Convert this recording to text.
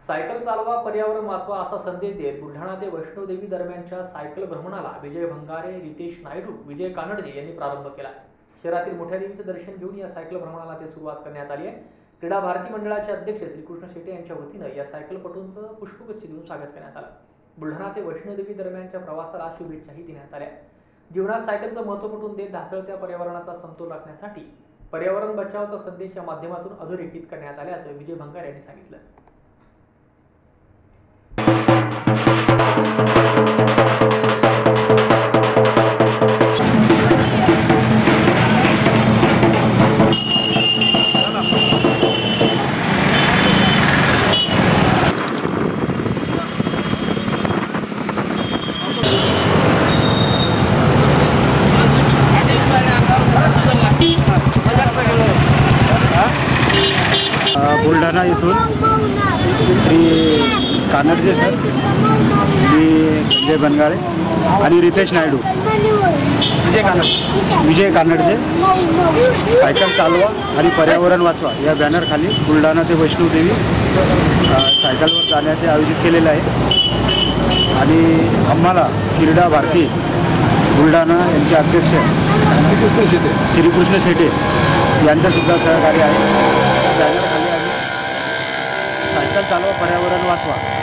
Cycle चालवा पर्यावरण वाचवा असा संदेश देत बुलढाणा ते वैष्णोदेवी दरम्यानच्या सायकल भ्रमणाला विजय भंगारे, रितेश नायडू, विजय कानडजे यांनी प्रारंभ केला. शहरातील मोठ्या देवीचे दर्शन घेऊन या सायकल भ्रमणाला ते सुरुवात करण्यात आली आहे. क्रीडा भारती मंडळाचे अध्यक्ष श्रीकृष्ण शेटे यांच्या वतीने या सायकलपटूंचं पुष्पगुच्छ देऊन स्वागत करण्यात आलं. बुलढाणा ते वैष्णोदेवी दरम्यानच्या प्रवासाला शुभेच्छाही देण्यात आल्या. जीवनात सायकलचं महत्त्व पटवून देत ढासळत्या पर्यावरणाचा समतोल राखण्यासाठी पर्यावरण बचावाचा संदेश या माध्यमातून अधोरेखित करण्यात आल्याचं विजय भंगारे यांनी सांगितलं. बुलढाणा इथून श्री कानडजे सर, मी विजय बनगारे आणि रितेश नायडू, विजय कानडजे सायकल चालवा आणि पर्यावरण वाचवा या बॅनरखाली बुलढाणा ते वैष्णोदेवी सायकलवर जाण्याचे आयोजित केलेले आहे. आणि आम्हाला क्रीडा भारती बुलढाणा यांचे अध्यक्ष श्रीकृष्ण शेटे यांचासुद्धा सहकार्य आहे. बॅनरखाली आम्ही सायकल चालवा पर्यावरण वाचवा